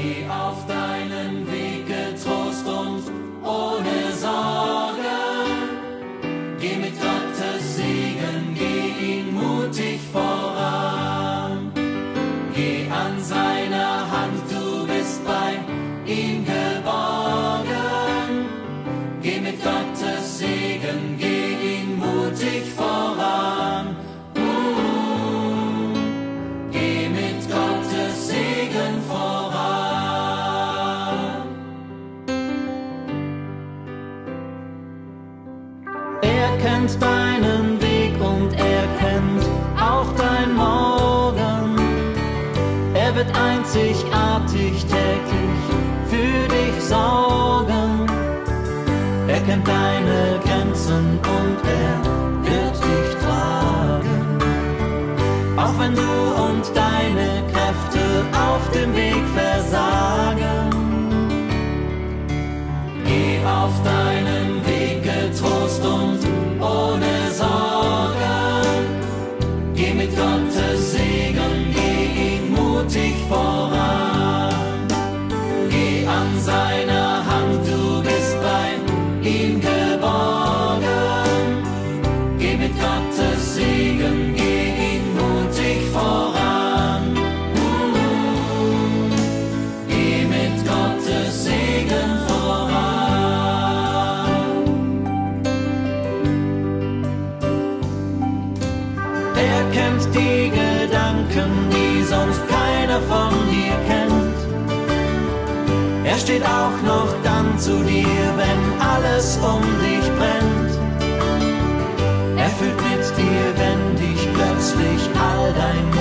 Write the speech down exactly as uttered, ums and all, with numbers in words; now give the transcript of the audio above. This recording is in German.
Geh auf deinen Weg getrost und ohne Sorgen. Geh mit Gottes Segen, geh ihn mutig voran. Geh an seiner Hand, du bist bei ihm geborgen. Geh mit Gottes Segen, geh ihn mutig voran. Uh, geh mit Gottes Segen voran. Er kennt deinen Weg und er kennt auch dein Morgen. Er wird einzigartig täglich für dich sorgen. Er kennt deine Grenzen und er wird dich tragen. Auch wenn du und deine Kräfte auf dem Weg versagen. Geh auf deinen Weg getrost und ohne Sorgen. Geh mit Gottes Segen, geh ihn mutig voran. Geh an seiner Hand, du bist bei ihm geborgen. Geh mit Gottes Segen, geh ihn mutig voran. Uh, geh mit Gottes Segen voran. Er kennt die Gedanken, die sonst keiner von dir kennt. Er steht auch noch dann zu dir, wenn alles um dich brennt. Er fühlt mit dir, wenn dich plötzlich all dein